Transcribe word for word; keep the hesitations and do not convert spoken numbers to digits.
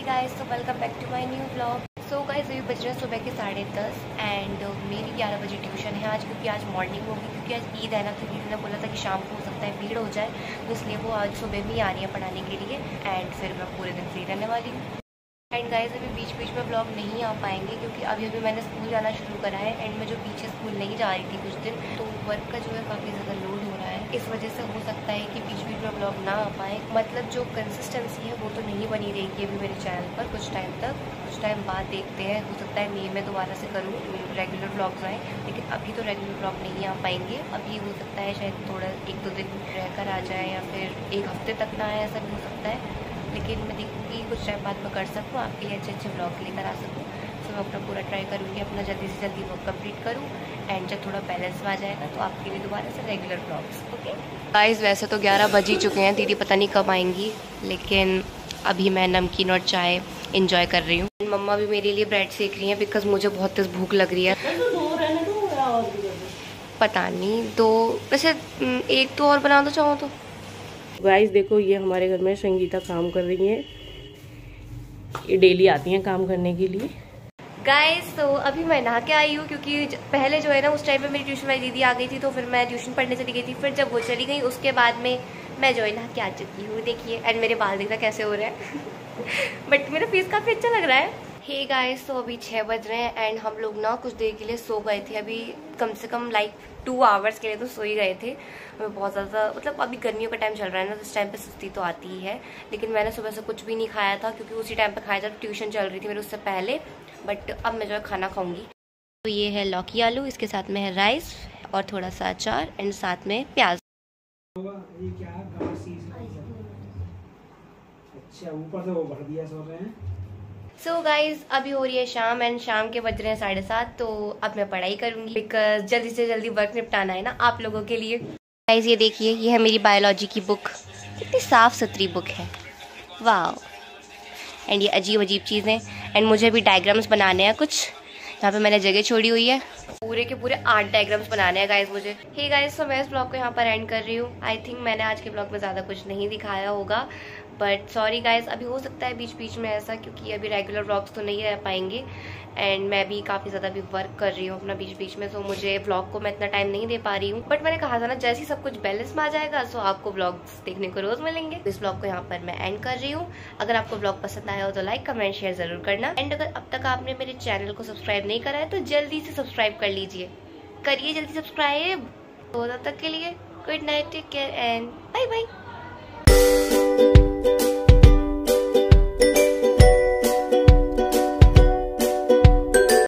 Guys, तो welcome back to my new blog. So guys, अभी बज रहे हैं सुबह के साढ़े दस एंड मेरी ग्यारह बजे ट्यूशन है आज, क्योंकि आज मॉर्निंग होगी, क्योंकि आज ईद है ना। तो दीदी ने बोला था कि शाम को हो सकता है भीड़ हो जाए, तो इसलिए वो आज सुबह में ही आ रही है पढ़ाने के लिए एंड फिर मैं पूरे दिन फ्री रहने वाली हूँ। एंड गाइस, अभी बीच बीच में ब्लॉग नहीं आ पाएंगे क्योंकि अभी अभी मैंने स्कूल जाना शुरू करा है एंड मैं जो पीछे स्कूल नहीं जा रही थी कुछ दिन, तो वर्क का जो है काफ़ी ज़्यादा लोड हो रहा है। इस वजह से हो सकता है कि बीच बीच में ब्लॉग ना आ पाए, मतलब जो कंसिस्टेंसी है वो तो नहीं बनी रहेगी अभी मेरे चैनल पर कुछ टाइम तक। कुछ टाइम बाद देखते हैं, हो सकता है मई में दोबारा से करूँ रेगुलर ब्लॉग्स आएँ, लेकिन अभी तो रेगुलर ब्लॉग नहीं आ पाएंगे। अभी हो सकता है शायद थोड़ा एक दो दिन रहकर आ जाए या फिर एक हफ्ते तक ना आए, ऐसा भी हो सकता है। लेकिन मैं देखूँगी कुछ टाइम बाद मैं कर सकूँ, आपके लिए अच्छे अच्छे ब्लॉग लेकर आ सकूँ। तो मैं अपना पूरा ट्राई करूँगी, अपना जल्दी से जल्दी वर्क कंप्लीट करूँ एंड जब थोड़ा बैलेंस में आ जाएगा तो आपके लिए दोबारा से रेगुलर ब्लॉग्स। ओके गाइस, वैसे तो ग्यारह बज ही चुके हैं, दीदी पता नहीं कब आएंगी, लेकिन अभी मैं नमकीन और चाय इंजॉय कर रही हूँ। मम्मा भी मेरे लिए ब्रेड सेक रही हैं बिकॉज मुझे बहुत तेज भूख लग रही है। पता नहीं, दो वैसे एक तो और बना दो चाहो तो। गाइस देखो, ये हमारे घर में संगीता काम कर रही है, ये डेली आती हैं काम करने के लिए। गाइस, तो अभी मैं नहा के आई हूँ क्योंकि पहले जो है ना उस टाइम पे मेरी ट्यूशन वाली दीदी आ गई थी, तो फिर मैं ट्यूशन पढ़ने चली गई थी। फिर जब वो चली गई उसके बाद में मैं जो है नहा के आ चुकी हूँ, देखिए। एंड मेरे बाल देखना कैसे हो रहे हैं बट मेरा फेस काफ़ी अच्छा लग रहा है। हे गाइस, तो अभी छः बज रहे हैं एंड हम लोग ना कुछ देर के लिए सो गए थे। अभी कम से कम लाइक टू आवर्स के लिए तो सो ही गए थे। हमें बहुत ज़्यादा, मतलब अभी गर्मियों का टाइम चल रहा है ना, तो इस टाइम पे सुस्ती तो आती ही है। लेकिन मैंने सुबह से कुछ भी नहीं खाया था क्योंकि उसी टाइम पे खाया था, ट्यूशन चल रही थी मेरे उससे पहले। बट अब मैं जो है खाना खाऊंगी। तो ये है लौकी आलू, इसके साथ में है राइस और थोड़ा सा अचार एंड साथ में प्याज। ये क्या अच्छा, ऊपर से वो भर दिया सो रहे हैं। सो so गाइज, अभी हो रही है शाम एंड शाम के बज रहे हैं साढ़े सात। तो अब मैं पढ़ाई करूंगी बिकॉज जल्दी से जल्दी वर्क निपटाना है ना आप लोगों के लिए। गाइज ये देखिए, ये है मेरी बायोलॉजी की बुक, कितनी साफ सुथरी बुक है, वाह। एंड ये अजीब अजीब चीज़ें, एंड मुझे भी डायग्राम्स बनाने हैं कुछ, यहाँ पे मैंने जगह छोड़ी हुई है। पूरे के पूरे आठ डायग्राम्स बनाने हैं गाइज मुझे। हे गाइज, तो मैं इस ब्लॉग को यहाँ पर एंड कर रही हूँ। आई थिंक मैंने आज के ब्लॉग में ज़्यादा कुछ नहीं दिखाया होगा, बट सॉरी गाइज। अभी हो सकता है बीच बीच में ऐसा, क्योंकि अभी रेगुलर ब्लॉग्स तो नहीं रह पाएंगे एंड मैं भी काफ़ी ज़्यादा अभी वर्क कर रही हूँ अपना बीच बीच में, तो मुझे ब्लॉग को मैं इतना टाइम नहीं दे पा रही हूँ। बट मैंने कहा था ना, जैसे ही सब कुछ बैलेंस में आ जाएगा तो आपको ब्लॉग्स देखने को रोज़ मिलेंगे। इस ब्लॉग को यहाँ पर मैं एंड कर रही हूँ। अगर आपको ब्लॉग पसंद आया हो तो लाइक कमेंट शेयर जरूर करना। एंड अगर अब तक आपने मेरे चैनल को सब्सक्राइब नहीं करा है तो जल्दी से सब्सक्राइब कर लीजिए, करिए जल्दी सब्सक्राइब। तो तब तक के लिए good night, take care and bye bye.